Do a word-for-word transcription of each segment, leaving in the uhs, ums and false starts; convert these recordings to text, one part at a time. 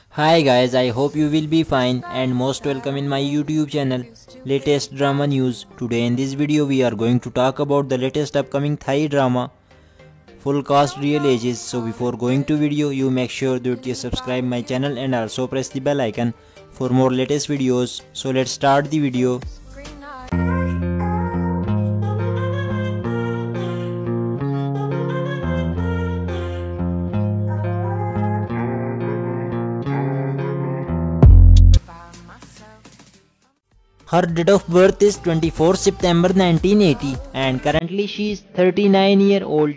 Hi guys, I hope you will be fine and most welcome in my YouTube channel Latest Drama News. Today in this video we are going to talk about the latest upcoming Thai drama full cast real ages. So before going to video you make sure that you subscribe my channel and also press the bell icon for more latest videos. So let's start the video. Her date of birth is twenty-fourth September nineteen eighty and currently she is thirty-nine year old.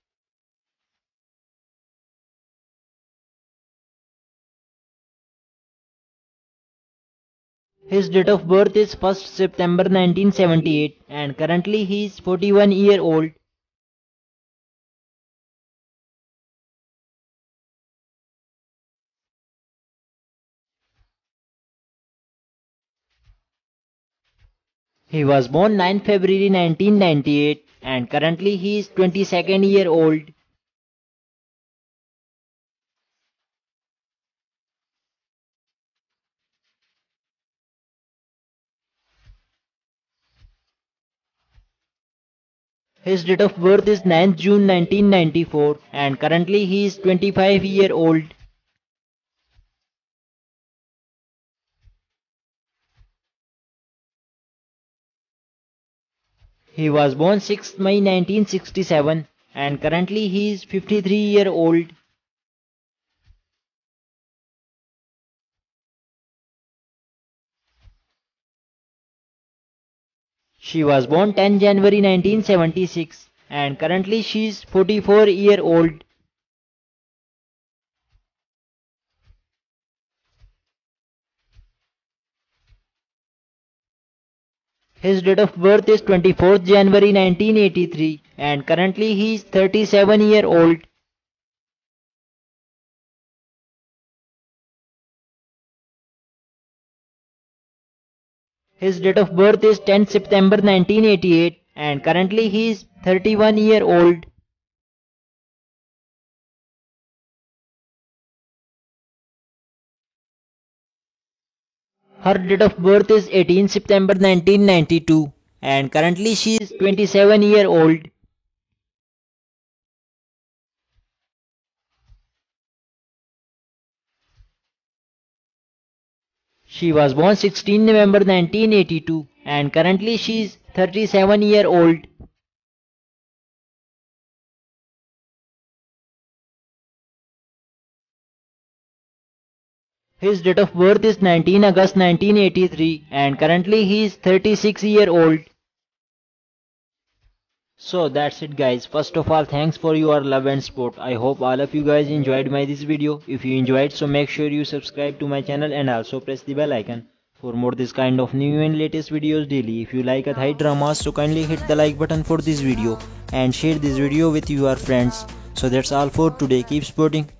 His date of birth is first September nineteen seventy-eight and currently he is forty-one year old. He was born ninth February nineteen ninety-eight and currently he is twenty-second year old. His date of birth is ninth June nineteen ninety-four and currently he is twenty-five year old. He was born sixth May nineteen sixty-seven and currently he is fifty-three year old. She was born tenth January nineteen seventy-six and currently she is forty-four year old. His date of birth is twenty-fourth January nineteen eighty-three and currently he is thirty-seven year old. His date of birth is tenth September nineteen eighty-eight and currently he is thirty-one year old. Her date of birth is eighteenth September nineteen ninety-two and currently she is twenty-seven year old. She was born sixteenth November nineteen eighty-two and currently she is thirty-seven year old. His date of birth is nineteenth August nineteen eighty-three and currently he is thirty-six year old. So that's it guys. First of all, thanks for your love and support. I hope all of you guys enjoyed my this video. If you enjoyed, so make sure you subscribe to my channel and also press the bell icon for more this kind of new and latest videos daily. If you like a Thai drama, so kindly hit the like button for this video and share this video with your friends. So that's all for today. Keep supporting.